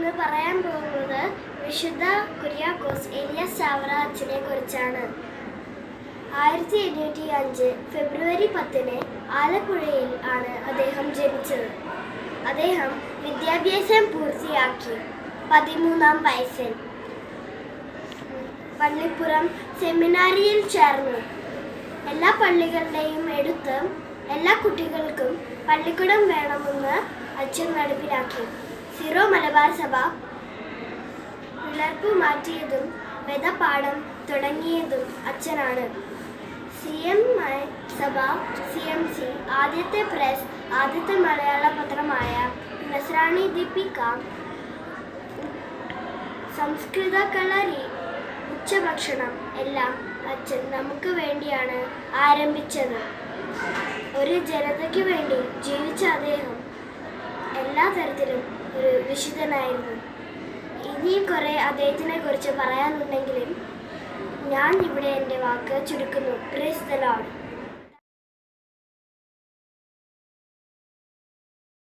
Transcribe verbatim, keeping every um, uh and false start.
ഇന്ന് പറയാൻ പോകുന്നത് വിശുദ്ധ കുര്യാക്കോസ് ഏലിയാസ് ചാവറ അച്ഛനെ കുറിച്ചാണ്. ആയിരത്തി എണ്ണൂറ്റി അഞ്ച് ഫെബ്രുവരി പത്തിന് ആലപ്പുഴയിൽ ആണ് അദ്ദേഹം ജനിച്ചത്. അദ്ദേഹം വിദ്യാഭ്യാസം പൂർത്തിയാക്കി പതിമൂന്നാം വയസ്സിൽ പള്ളിപ്പുറം സെമിനാരിയിൽ ചേർന്നു. എല്ലാ പള്ളികളുടെയും എടുത്ത് എല്ലാ കുട്ടികൾക്കും പള്ളിക്കൂടം വേണമെന്ന് അച്ഛൻ നടപ്പിലാക്കി. സീറോ മലബാർ സഭ വിളർപ്പ് മാറ്റിയതും വേദപാഠം തുടങ്ങിയതും അച്ഛനാണ്. സി എം ഐ സഭ സി എം സി ആദ്യത്തെ പ്രസ്, ആദ്യത്തെ മലയാള പത്രമായ നസ്രാണി ദീപിക, സംസ്കൃത കളരി, ഉച്ചഭക്ഷണം എല്ലാം അച്ഛൻ നമുക്ക് വേണ്ടിയാണ് ആരംഭിച്ചത്. ഒരു ജനതയ്ക്ക് വേണ്ടി ജീവിച്ച അദ്ദേഹം എല്ലാ തരത്തിലും ഒരു വിശുദ്ധനായിരുന്നു. ഇനിയും കുറേ അദ്ദേഹത്തിനെ കുറിച്ച് പറയാനുണ്ടെങ്കിലും ഞാൻ ഇവിടെ എൻ്റെ വാക്ക് ചുരുക്കുന്നു. Praise the Lord.